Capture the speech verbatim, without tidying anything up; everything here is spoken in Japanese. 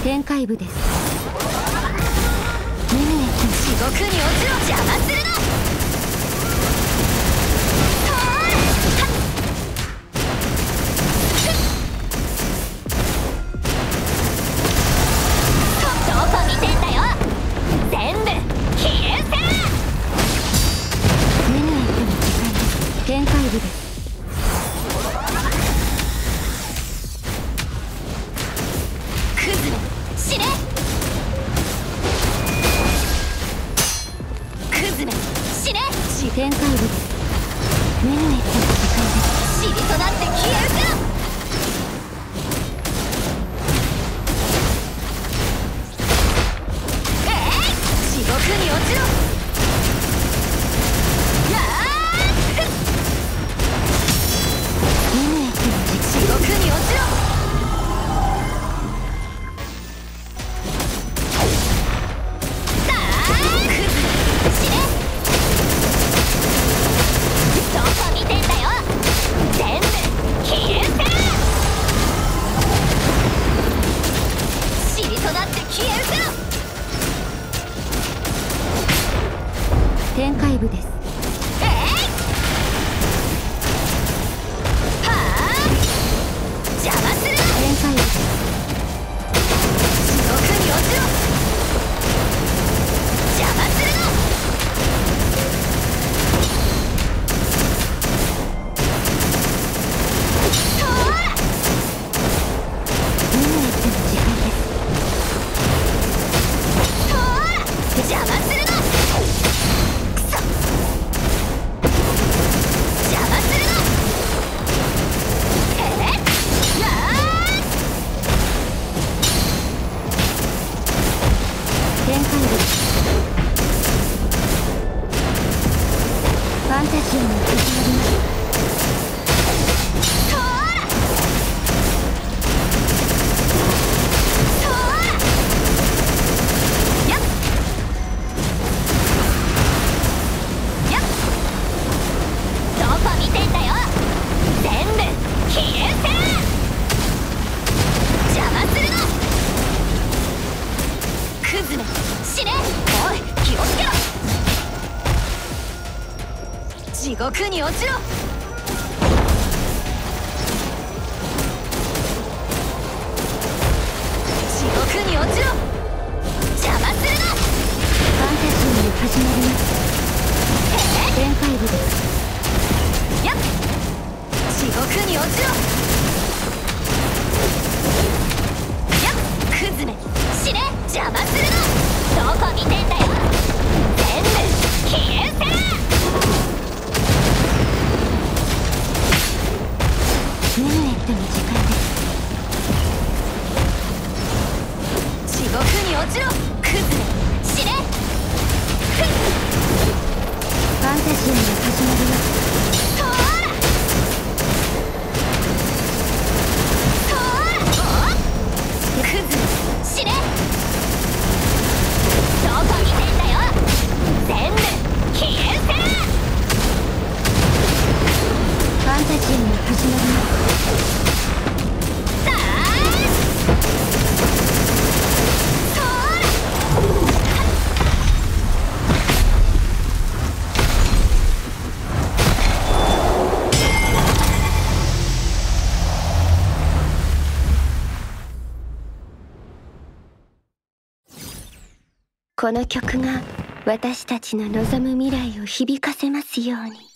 展開部です。ムネ地獄に落ちろ。邪魔するな。どこ見てんだよ。全部消えせ。ムネの時間です。展開部です。展開部です。メルネットの時間です。尻となって消えるか。えい、地獄に落ちろ。なあメルネットの地獄に落ちろ。展開部です。えい、はあ、邪魔するな。展開部です。地獄に落ちろ。邪魔するな。とーらムーネットの時間です。とーら邪魔するな。ファンタジアに始まります。とーらとーらやっやっどこ見てんだよ。全部消えせ。邪魔するな。クズめ死ね。おい気をつけろ。地獄に落ちろ。地獄に落ちろ。邪魔するな。ファンタジーに始まります。展開部です。やっ地獄に落ちろ。やっクズめ死ね。邪魔するな。どこ見てんだよ。全部消えせ。メルネットの時間です。地獄に落ちろ。クズめ死ね。ファンタジアが始まります。とーらとーらクズめ死ね。どこ見てんだよ。全部消えせ。ファンタジアが始まります。この曲が私たちの望む未来を響かせますように。